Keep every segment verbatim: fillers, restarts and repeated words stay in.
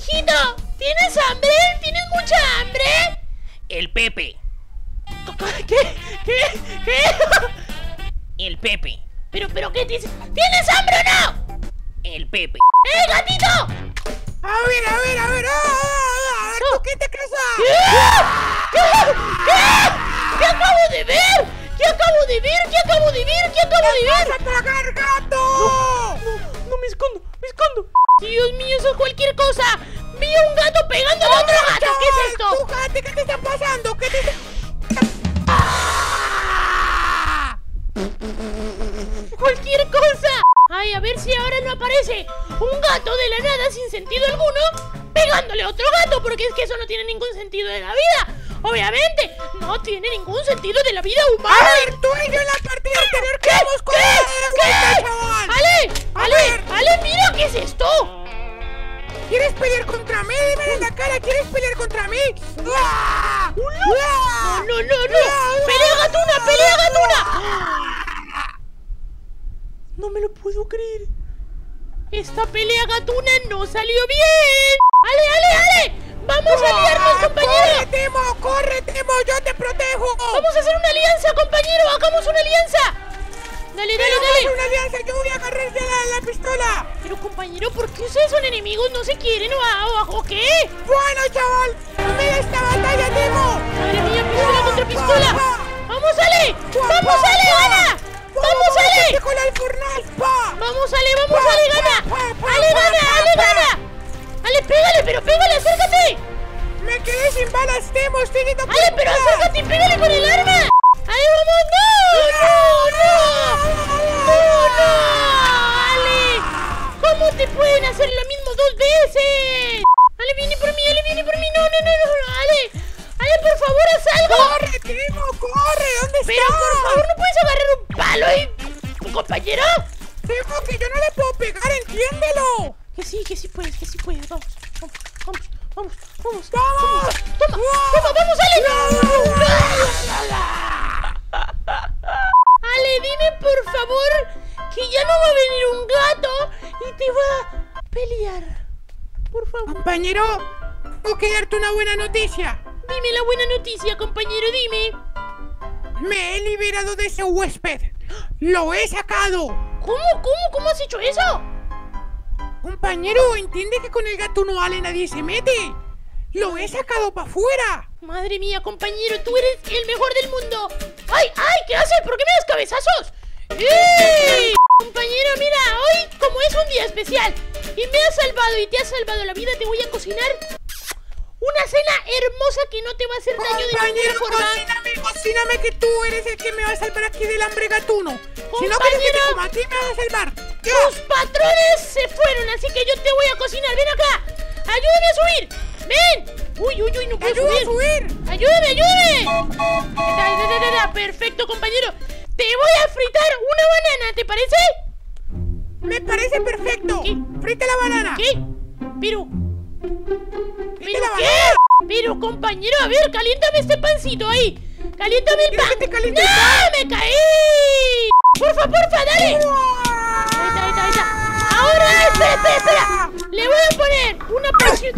mijito? ¿Tienes hambre? ¿Tienes mucha hambre? El Pepe. ¿Qué? ¿Qué? ¿Qué? El Pepe. ¿Pero, pero qué dices? ¿Tienes hambre o no? El Pepe. ¡Eh, gatito! A ver, a ver, a ver. ¡Ah, ah, ah! ¿Tú qué te crees? ¿Qué? ¿Qué? ¿Qué? ¿Qué acabo de ver? ¿Qué acabo de ver? ¿Qué acabo de ver? ¿Qué acabo de ver? ¡Vas a tragar, gato! No, no, no, me escondo, me escondo. Dios mío, eso es cualquier cosa. Vi a un gato pegando a otro gato. ¿Qué es esto? ¡Tú, gato, qué te está pasando! ¿Qué te está... Cualquier cosa. Ay, a ver si ahora no aparece un gato de la nada sin sentido alguno pegándole a otro gato, porque es que eso no tiene ningún sentido de la vida. Obviamente, no tiene ningún sentido de la vida humana. A ver, tú y yo en la partida anterior ¿Qué? quedamos con ¿Qué? ¿Qué? chaval. Ale, A Ale, ver. Ale, mira, ¿qué es esto? ¿Quieres pelear contra mí? Dime en la cara, ¿quieres pelear contra mí? ¡Ah! No, no, no, no. Pelea gatuna, pelea gatuna. No me lo puedo creer. Esta pelea gatuna no salió bien. Ale, Ale, Ale. Vamos a aliarnos, compañero. ¡Corre, Timo! ¡Corre, Timo! ¡Yo te protejo! Vamos a hacer una alianza, compañero. Hagamos una alianza. Dale, dale, Pero dale. es una alianza, yo voy a agarrar de la, la pistola. Pero, compañero, ¿por qué ustedes son enemigos? ¿No se quieren o, o qué? Bueno, chaval, mira esta batalla, Timo. Madre mía, pistola contra pistola. ¡Vamos, Ale! ¡Vamos, Ale, gana! ¡Vamos, Ale! ¡Con el Fortnite, pa! ¡Vamos, Ale, vamos, Ale, gana! ¡Ale, gana, Ale, gana! ¡Ale, pégale, pero pégale, acércate! Me quedé sin balas, Timo, estoy yendo por ¡Ale, pero atrás. acércate y pégale con el arma! ¡Ale, vamos! ¡No, no, no! ¡No, no! ¡Ale! ¿Cómo te pueden hacer lo mismo dos veces? ¡Ale, viene por mí, Ale, viene por mí! ¡No, no, no, no! ¡Ale! ¡Ale, por favor, haz algo! ¡Corre, Timo, corre! ¿Dónde estás? Pero, por favor, ¿no puedes agarrar un palo ahí, compañero? Timo, que yo no le puedo pegar, entiéndelo. Que sí, que sí puedes, que sí puedes. Vamos, vamos, vamos, vamos, vamos. ¡Vamos! Toma, ¡Wow! toma, vamos, Ale. ¡No! Ale, dime por favor que ya no va a venir un gato y te va a pelear. Por favor. Compañero, tengo que darte una buena noticia. Dime la buena noticia, compañero, dime. Me he liberado de ese huésped. ¡Lo he sacado! ¿Cómo, cómo, cómo has hecho eso? Compañero, entiende que con el gato no Ale nadie se mete. ¡Lo he sacado para afuera! Madre mía, compañero, tú eres el mejor del mundo. ¡Ay, ay! ¿Qué haces? ¿Por qué me das cabezazos? ¡Ey! Compañero, mira, hoy como es un día especial y me has salvado y te has salvado la vida, te voy a cocinar una cena hermosa que no te va a hacer daño de ninguna forma. Cocíname, cocíname, que tú eres el que me va a salvar aquí del hambre gatuno. Si no quieres que Compañero, te coma, a ti me vas a salvar. tus patrones se fueron, así que yo te voy a cocinar. Ven acá, ayúdame a subir. Ven. Uy, uy, uy, no ¡Te puedo ayudo a subir. subir! Ayúdame, ayúdame. Da, da, da, da, da. Perfecto, compañero. Te voy a fritar una banana, ¿te parece? Me parece perfecto. ¿Qué? Frita la banana. ¿Qué? Pero... Frita ¿Pero la qué? banana. Pero, compañero, a ver, caliéntame este pancito ahí. Caliéntame el ¿Quieres pan. que te caliente el ¡No! pan? ¡Me caí! Porfa, porfa, dale. Ahí está, ahí está, ahí está. Ahora, espera, espera, espera. Le voy a poner una presión.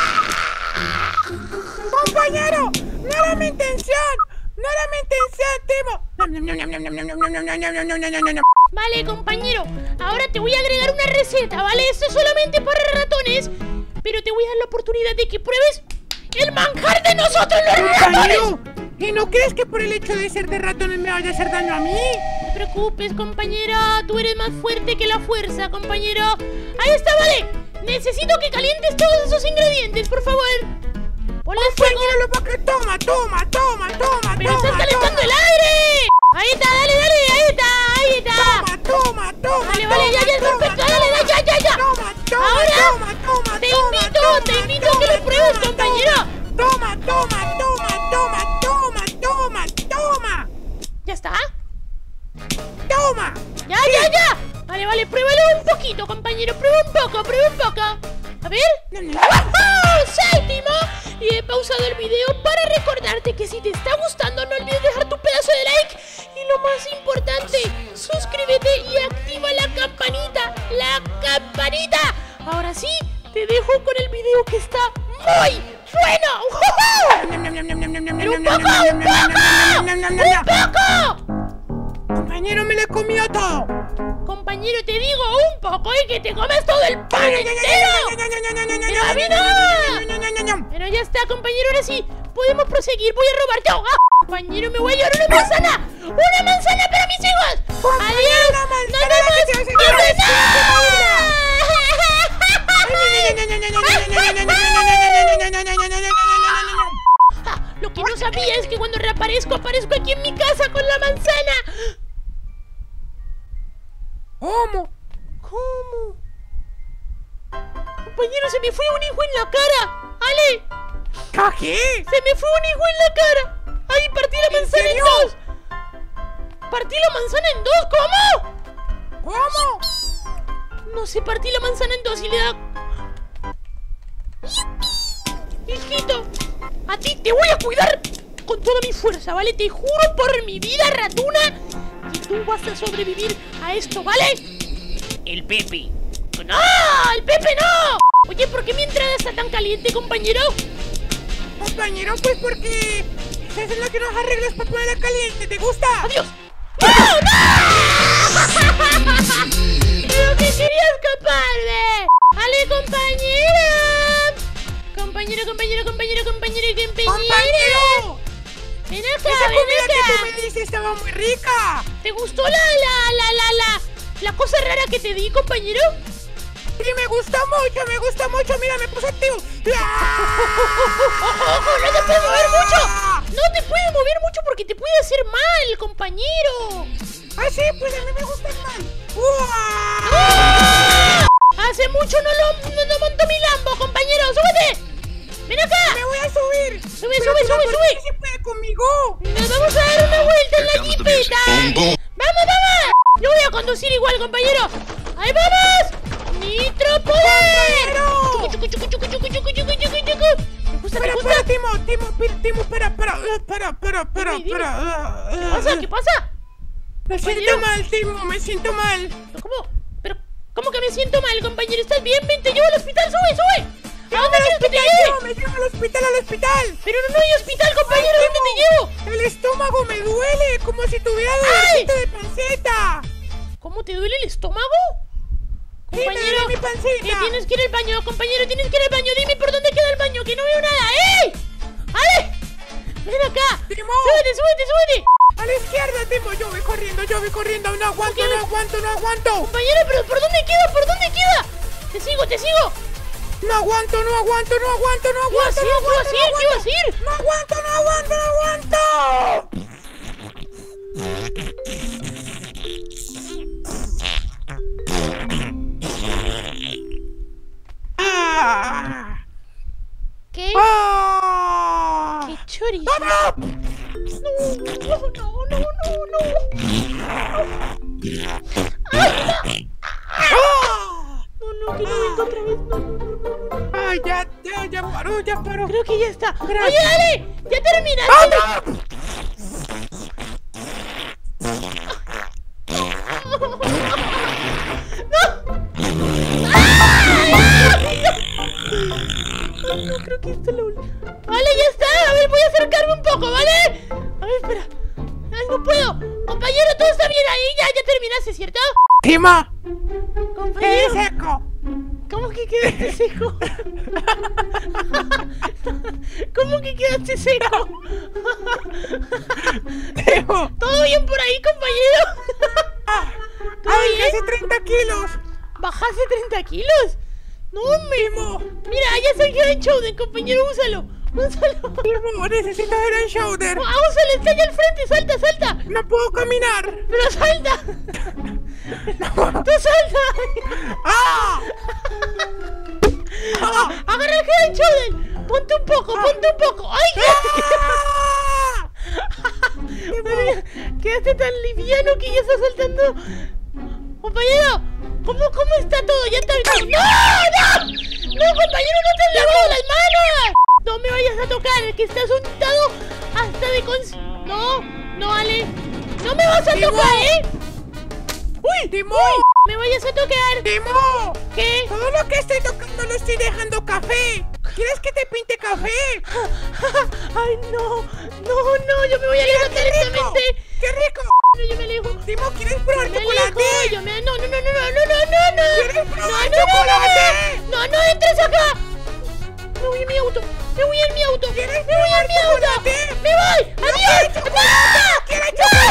Compañero, no era mi intención. No era mi intención, Timo. Vale, compañero. Ahora te voy a agregar una receta, ¿vale? Esto es solamente para ratones. Pero te voy a dar la oportunidad de que pruebes el manjar de nosotros los ratones. Compañero, ¿y no crees que por el hecho de ser de ratones me vaya a hacer daño a mí? No te preocupes, compañero. Tú eres más fuerte que la fuerza, compañero. Ahí está, vale. Necesito que calientes todos esos ingredientes, por favor. Ponle fuego. Compañero, para que toma, toma, toma, toma, Pero toma, estás calentando toma. el aire. Ahí está, dale, dale, ahí está, ahí está. Toma, toma, toma. Vale, vale, ya, ya es toma, perfecto. toma, Dale, ya, ya, ya. Toma, toma, Ahora toma, toma, te toma, invito, toma, te invito a que toma, lo pruebes, toma, compañero. Toma, toma, toma, toma, toma, toma, toma. ¿Ya está? Toma. Ya, ya, ya. Vale, vale, pruébalo un poquito, compañero. Prueba un poco, prueba un poco. A ver. ¡Oh, séptimo! Y he pausado el video para recordarte que si te está gustando no olvides dejar tu pedazo de like. Y lo más importante, suscríbete y activa la campanita. ¡La campanita! Ahora sí, Te dejo con el video que está muy bueno. Pero un poco, un poco, un poco. Compañero, me lo he comido todo. Compañero, te digo un poco y que te comes todo el pan entero. Pero a mí no. Pero ya está, compañero, ahora sí podemos proseguir. Voy a robar yo. ¡Ah! Compañero, me voy a llevar una manzana. ¡Una manzana para mis hijos! ¡Adiós! ¡Nos vemos! ¡Ah! Lo que no sabía es que cuando reaparezco, aparezco aquí en mi casa con la manzana. ¿Cómo? ¿Cómo? Compañero, se me fue un hijo en la cara. ¡Ale! ¿Qué? Se me fue un hijo en la cara. ¡Ay, partí la manzana en dos! ¡Partí la manzana en dos! ¿Cómo? ¿Cómo? No sé, partí la manzana en dos y le da... Hijito, a ti te voy a cuidar con toda mi fuerza, ¿vale? Te juro por mi vida, ratuna, que tú vas a sobrevivir a esto, ¿vale? El Pepe. ¡No! ¡El Pepe no! Oye, ¿por qué mi entrada está tan caliente, compañero? Compañero, pues porque estás en lo que nos arreglas para ponerla caliente. ¿Te gusta? ¡Adiós! ¡No! ¡No! ¡Pero que quería escaparme! ¡Ale, compañero! Compañero, compañero, compañero, compañero, compañero. ¡Compañero! Ven acá, Esa ven comida acá. que tú me diste estaba muy rica. ¿Te gustó la, la, la, la, la, la cosa rara que te di, compañero? Sí, me gusta mucho, me gusta mucho. Mira, me puse activo. ¡Ojo! ¡No te puedes mover mucho! ¡No te puedes mover mucho porque te puede hacer mal, compañero! Ah, sí, pues a mí me gusta mal. ¡Ah! Hace mucho no lo no, no monto mi Lambo, compañero. ¡Súbete! ¡Ven acá! Me voy a subir. ¡Sube, Pero sube, tú no, sube, ¿por sube! qué se puede conmigo? ¡Nos vamos a dar una vuelta en la jipeta! ¡Vamos, vamos! Yo voy a conducir igual, compañero. ¡Ahí vamos! ¡Nitro poder! ¡Chucu, chucu, chucu, chucu, chucu, chucu, chucu, chucu! ¿Te gusta, te Espera, gusta? espera, Timo, Timo, Timo, Timo, espera, espera, espera, espera, espera, Dime, dime. espera. ¿Qué pasa? ¿Qué pasa? Me compañero? siento mal, Timo, me siento mal. ¿Pero cómo? ¿Pero cómo que me siento mal, compañero? ¿Estás bien? Ven, te llevo al hospital, sube, sube. ¿A dónde quieres que te lleve? Me llevo al hospital, al hospital. Pero no hay hospital, compañero. Ay, ¿Dónde te Timo, llevo? el estómago me duele, como si tuviera dolorcito de panceta. ¿Cómo te duele el estómago? Sí, me Compañero, duele mi pancita. que tienes que ir al baño, compañero, tienes que ir al baño. Dime por dónde queda el baño, que no veo nada. ¡Ey! ¡Ale! ¡Ven acá! Timo. ¡Súbete, súbete, súbete! A la izquierda, Timo, yo voy corriendo, yo voy corriendo. No aguanto, ¿Qué? no aguanto, no aguanto. Compañero, ¿pero por dónde queda? ¿Por dónde queda? Te sigo, te sigo. No aguanto, no aguanto, no aguanto, no ¿Qué vas a aguanto, ir? no ¿Qué vas a aguanto, ir? ¿Qué vas a ir? no aguanto, no aguanto, no aguanto. Ah. ¿Qué? Ah. ¿Qué chorizo? ¡Ah! No, no, no, no, no, no. ¡Ah! No, no, que no venga otra vez, no, no, no, no. Ay, ya, ya, ya paró, ya paró. Creo que ya está. Gracias. Oye, dale, ya terminaste. ¡Ah, no! Ay, no, creo que esta es la última. Vale, ya está. A ver, voy a acercarme un poco, ¿vale? A ver, espera. Ay, no puedo. Compañero, todo está bien ahí. Ya, ya terminaste, ¿cierto? Timo, Compañero. es seco. ¿Cómo que quedaste seco? ¿Cómo que quedaste seco? Timo, ¿Todo bien por ahí, compañero? ah, ¿Todo ay, bien? hace treinta kilos. ¿Bajaste treinta kilos? No, me... Timo, Mira, ya se queda en Shoulder, compañero, úsalo. Úsalo. Timo, necesito Head and Shoulder. Ah, úsalo, está allá al frente, salta, salta. No puedo caminar. Pero salta. Tú salta. ¡Ah! Ah, agarra el Head and Shoulder. Ponte un poco, ponte un poco. ¡Ay! ¡Ah! Quedaste, quedaste tan liviano que ya está saltando. Compañero, ¿cómo, cómo está todo? Ya está... ¡No! ¡No! ¡No, compañero, no te has lavado las manos! No me vayas a tocar, que estás untado hasta de cons... No, no, Ale. No me vas a Timo. tocar, ¿eh? ¡Uy, Timo! Me vayas a tocar. ¡Timo! ¿Qué? Todo lo que estoy tocando lo estoy dejando Ay, no, no, no, yo me voy a alejar ¡Qué rico! lentamente. ¡Qué rico! No, yo me alejo. Timo, ¿quieres probar Me chocolate? alejo, yo me... No, no, no, no, no, no, no, no, no. ¿Quieres probar No, no, chocolate? no, no, no, no entres acá. Me voy en mi auto, me voy en mi auto. ¿Quieres Me voy en probar mi auto. chocolate? Me voy. Adiós. ¡No! ¿Quieres chocolate?